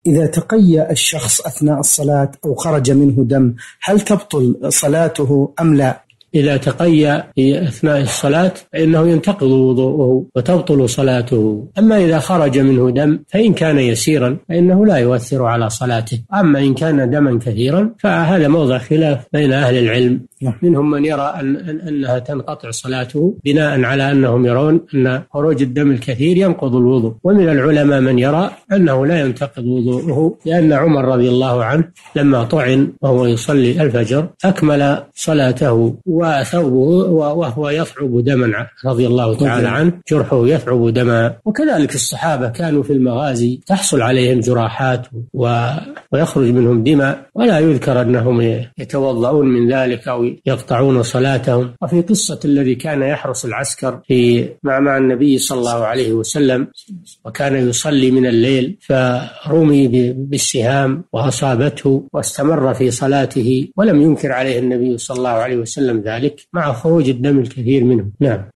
إذا تقيأ الشخص أثناء الصلاة أو خرج منه دم هل تبطل صلاته أم لا؟ إذا تقيأ في أثناء الصلاة فإنه ينتقض وضوءه وتبطل صلاته. أما إذا خرج منه دم فإن كان يسيرا فإنه لا يؤثر على صلاته. أما إن كان دما كثيرا فهذا موضع خلاف بين أهل العلم، منهم من يرى أنها تنقطع صلاته بناء على أنهم يرون أن خروج الدم الكثير ينقض الوضوء، ومن العلماء من يرى أنه لا ينتقض وضوءه، لأن عمر رضي الله عنه لما طعن وهو يصلي الفجر أكمل صلاته وثوبه وهو يثعب دما رضي الله تعالى عنه، جرحه يثعب دما. وكذلك الصحابة كانوا في المغازي تحصل عليهم جراحات ويخرج منهم دماء ولا يذكر أنهم يتوضؤون من ذلك أو يقطعون صلاتهم. وفي قصة الذي كان يحرس العسكر مع النبي صلى الله عليه وسلم وكان يصلي من الليل فرمي بالسهام وأصابته واستمر في صلاته ولم ينكر عليه النبي صلى الله عليه وسلم ذلك مع خروج الدم الكثير منه. نعم.